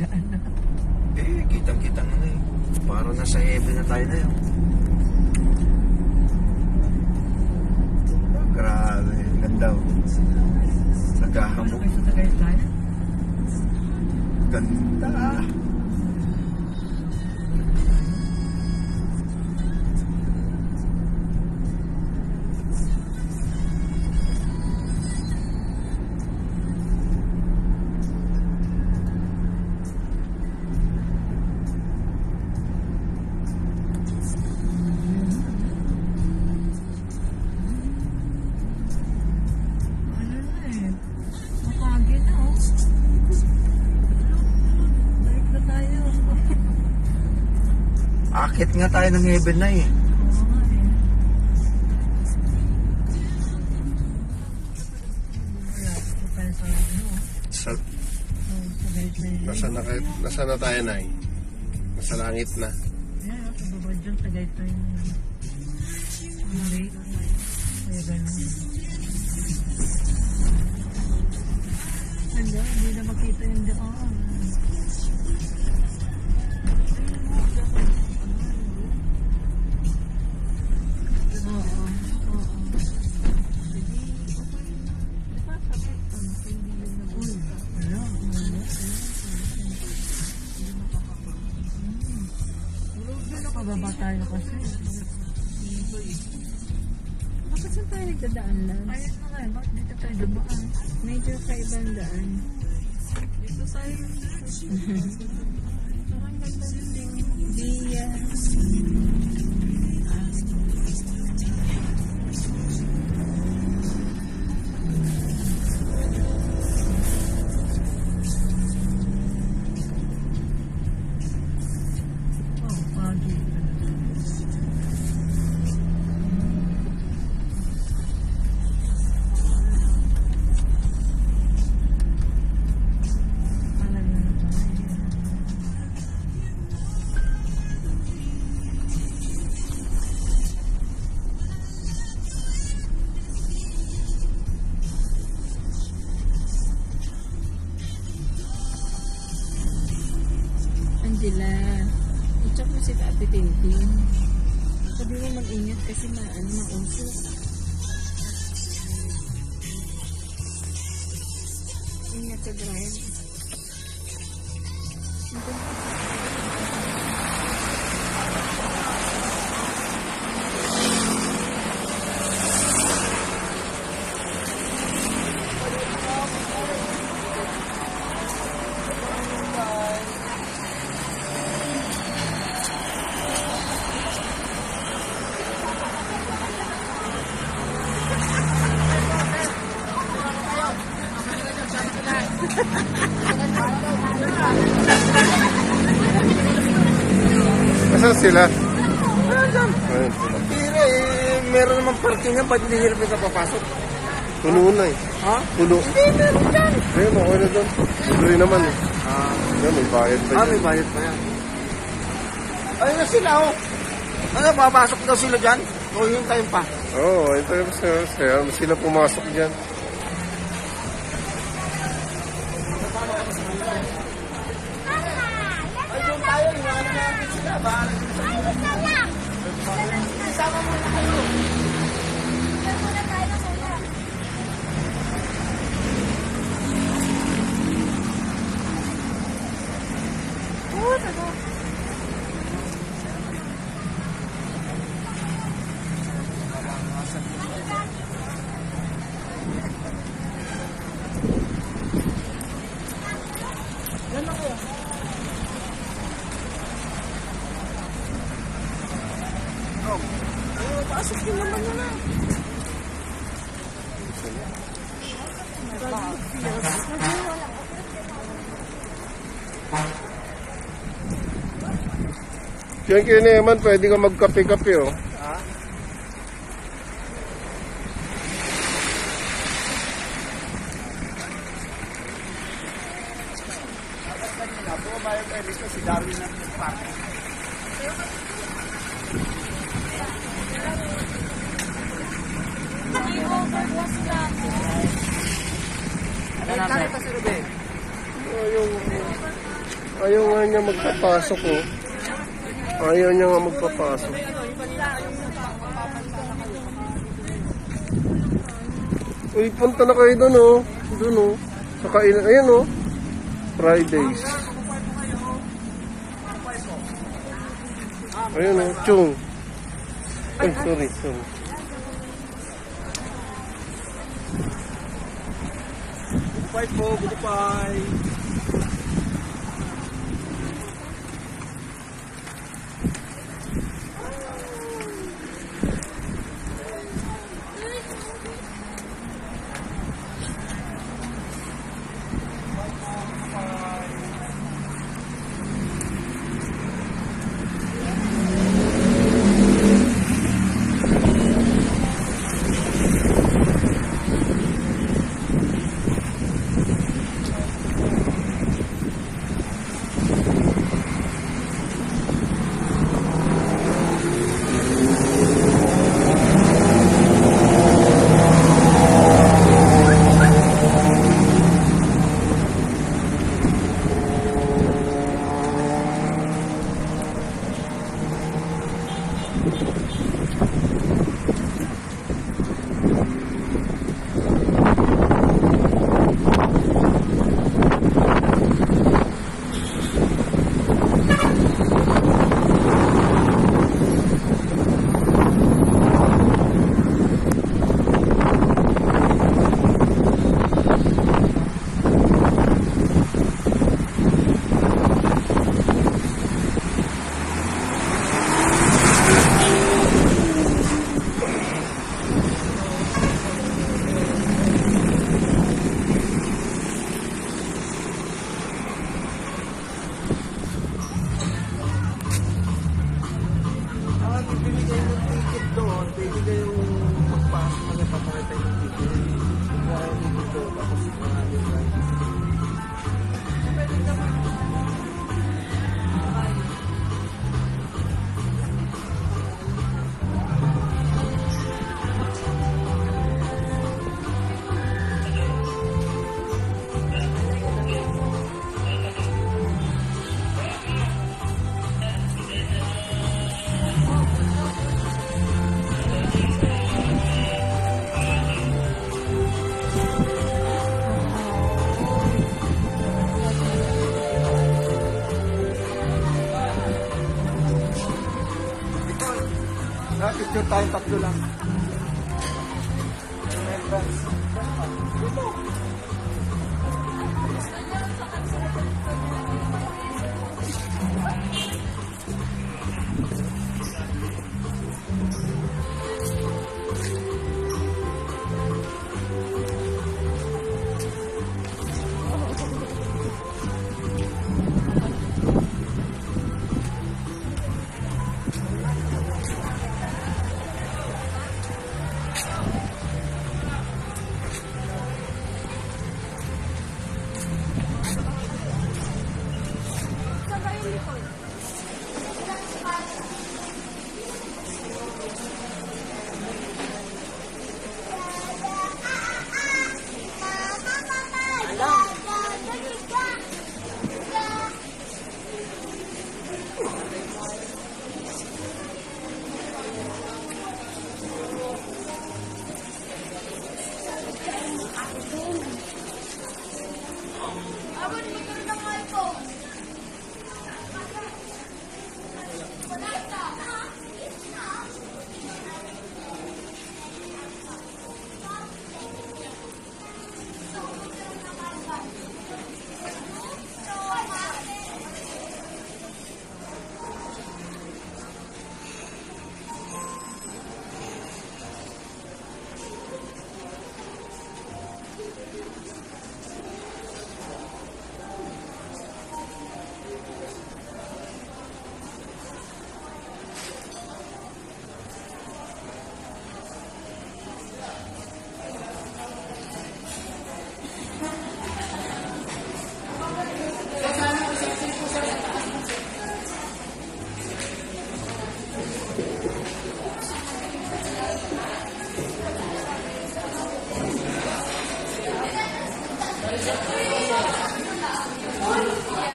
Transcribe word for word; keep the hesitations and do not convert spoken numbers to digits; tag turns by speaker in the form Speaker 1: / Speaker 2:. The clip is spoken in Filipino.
Speaker 1: daan na.
Speaker 2: Eh, kitang-kitang na eh. Parang nasa heaven na tayo na yun. Oh, grabe, ganda oh. Naghahamok.
Speaker 1: Ano sa Tagaytay?
Speaker 2: Ganda. Akit nga tayo ng heaven na eh.
Speaker 3: Sa, nasa, na, nasa na tayo na eh? Nasa langit na.
Speaker 1: Yan, sa baba dyan, Tagaytay na. Ang late. Kaya ganun. Hala, hindi na makita yung daan. Pababa tayo kasi.
Speaker 4: Bakit saan tayo nagdadaan lang?
Speaker 1: Ayun na nga, bakit dito tayo dumaan?
Speaker 4: Medyo kaibang daan.
Speaker 1: Dito tayo. Parang ganda din.
Speaker 4: Dia. Angela, i-check mo si Ate Tintin. Sabi mo mag-ingat kasi maano, mausok. Ingat sa drive.
Speaker 3: Nasaan sila?
Speaker 2: Ayan, ayan sila. Tira eh, meron naman parking nga, ba't hindi hirap na papasok?
Speaker 3: Puno na eh.
Speaker 2: Ha?
Speaker 3: Puno.
Speaker 2: Hindi, meron dyan.
Speaker 3: Ayun, okay na doon. Tuloy naman eh.
Speaker 2: Ah,
Speaker 3: Yan, may bayad pa
Speaker 2: ah
Speaker 3: dyan.
Speaker 2: may bayad pa yan. Ayun na sila oh. Ano, papasok daw sila dyan? O yung tayo pa?
Speaker 3: Oo, oh, ito yung sila. Sila pumasok dyan.
Speaker 2: Ay, doon tayo, iwanan natin sila. Bahala sila. Ayos na lang. Isama muna kayo. Isama muna tayo sila. Oo, tago. Yan ako. Oh, pasok din naman na.
Speaker 3: Yan kayo naman, pwede ka magkape-kape oh.
Speaker 2: Ha? Dapat kanina, bumabayag kayo dito si Darwin ng parking. Ano na, sir?
Speaker 3: Oh, yung... Ayaw nga niya magpapasok, oh. Ayaw niya nga magpapasok. Uy, punta na kayo doon, oh. Doon, oh. Sa kainan. Ayan, oh. Fridays. Ayan, oh. Chung. Ay, sorry, sorry.
Speaker 2: Goodbye po, goodbye. Picture tayo, tatlo lang.